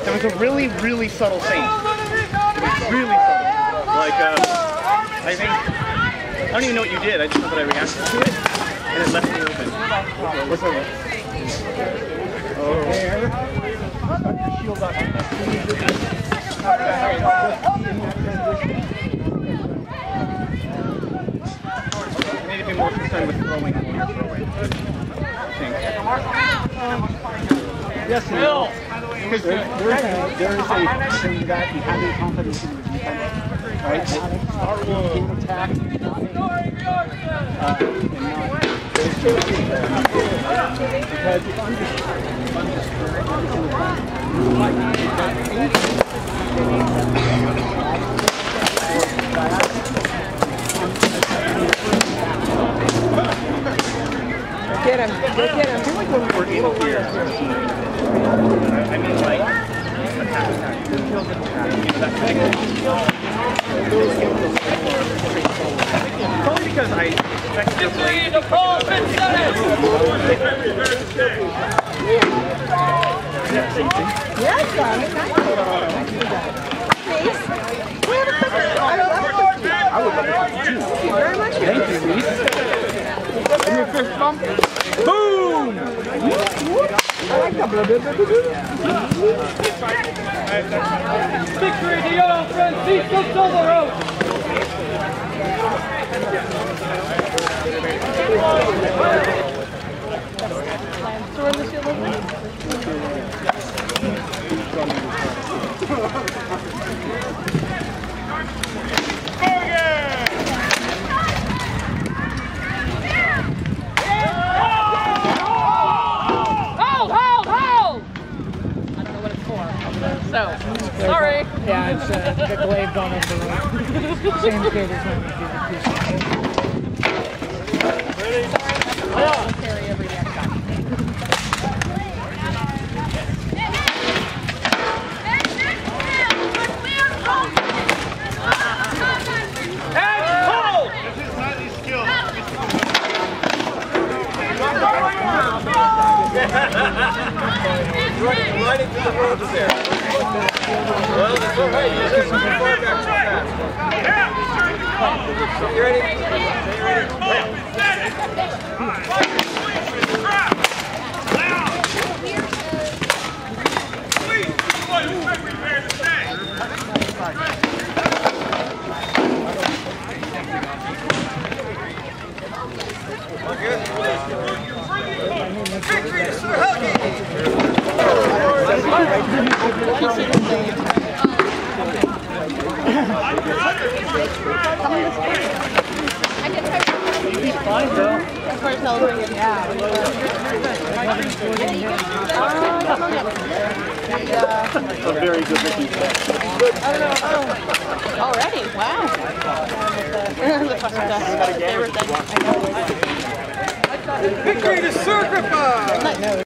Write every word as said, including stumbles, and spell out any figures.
It was a really, really subtle thing. Really subtle. Like, uh, I think, I don't even know what you did. I just know that I reacted to it, and it left me open. What's over? Oh. I need to be more concerned with throwing than throwing. I think. Yes, Will. Because there, there, is a, there is a thing that you have a confidence in your defense, right? Not in attack, not in, uh, and not, there's two things there. Because if I'm just, if I'm just, Get him, go get him. I feel like when we were in here, I mean like, attack, attack, two kills and attack, that kind of it's only because I effectively the ball been set. Yes, son. Please. I love it. I would love it too. Thank you very much. Thank you, Reese. Give me a fist bump. Boom! I like that. Victory to Yellow Francisco Silvero. So, sorry. Yeah, it's uh, the glaive on it. Same kid as when we do the Ready? I'll carry every next time. And pull! This is highly skilled. Right into the road there. Well, that's all right. You're just far back too fast. You ready? Victory to Sir Helgi! He's fine, though. Of course, I'll bring it. Yeah. A very good looking set. I don't know. Oh. Already? Wow. The favorite thing. Victory to Sir Agrippa!